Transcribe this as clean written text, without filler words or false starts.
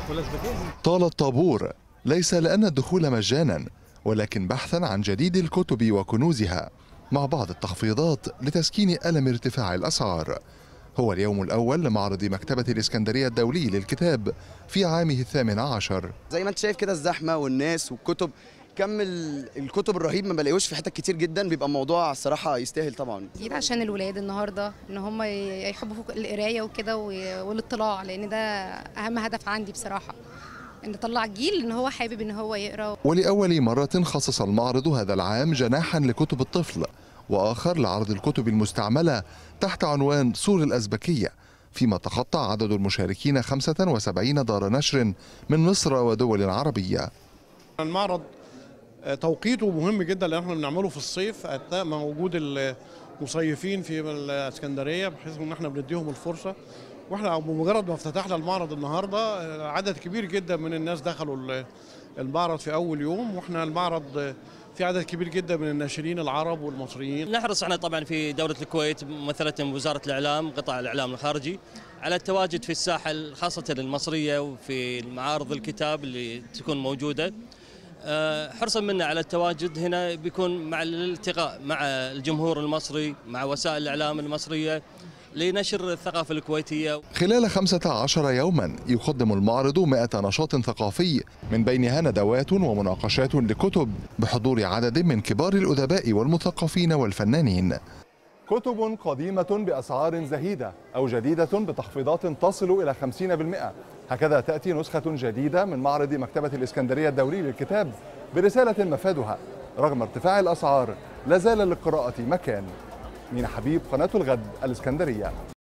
طال الطابور ليس لأن الدخول مجانا، ولكن بحثا عن جديد الكتب وكنوزها مع بعض التخفيضات لتسكين ألم ارتفاع الأسعار. هو اليوم الأول لمعرض مكتبة الإسكندرية الدولي للكتاب في عامه ال18. زي ما انت شايف كده الزحمة والناس والكتب، كم الكتب الرهيب ما بلاقيهوش في حتت كتير جدا، بيبقى الموضوع الصراحة يستاهل طبعا. جديد عشان الولاد النهارده ان هم يحبوا القرايه وكده والاطلاع، لان ده اهم هدف عندي بصراحه، ان نطلع جيل ان هو حابب ان هو يقرا. ولأول مرة خصص المعرض هذا العام جناحا لكتب الطفل وآخر لعرض الكتب المستعملة تحت عنوان سور الأزبكية، فيما تخطى عدد المشاركين 75 دار نشر من مصر ودول عربية. المعرض توقيته مهم جدا لان احنا بنعمله في الصيف اثناء ما وجود المصيفين في الاسكندريه، بحيث ان احنا بنديهم الفرصه. واحنا بمجرد ما افتتحنا المعرض النهارده عدد كبير جدا من الناس دخلوا المعرض في اول يوم، واحنا المعرض في عدد كبير جدا من الناشرين العرب والمصريين. نحرص احنا طبعا في دوله الكويت ممثله بوزاره الاعلام قطاع الاعلام الخارجي على التواجد في الساحه خاصه المصريه وفي معارض الكتاب اللي تكون موجوده. حرصا منا على التواجد هنا بيكون مع الالتقاء مع الجمهور المصري مع وسائل الاعلام المصريه لنشر الثقافه الكويتيه. خلال 15 يوما يقدم المعرض 100 نشاط ثقافي، من بينها ندوات ومناقشات لكتب بحضور عدد من كبار الأدباء والمثقفين والفنانين. كتب قديمة بأسعار زهيدة أو جديدة بتخفيضات تصل إلى 50%. هكذا تأتي نسخة جديدة من معرض مكتبة الإسكندرية الدولي للكتاب برسالة مفادها: رغم ارتفاع الأسعار لا زال للقراءة مكان. مينا حبيب، قناة الغد، الإسكندرية.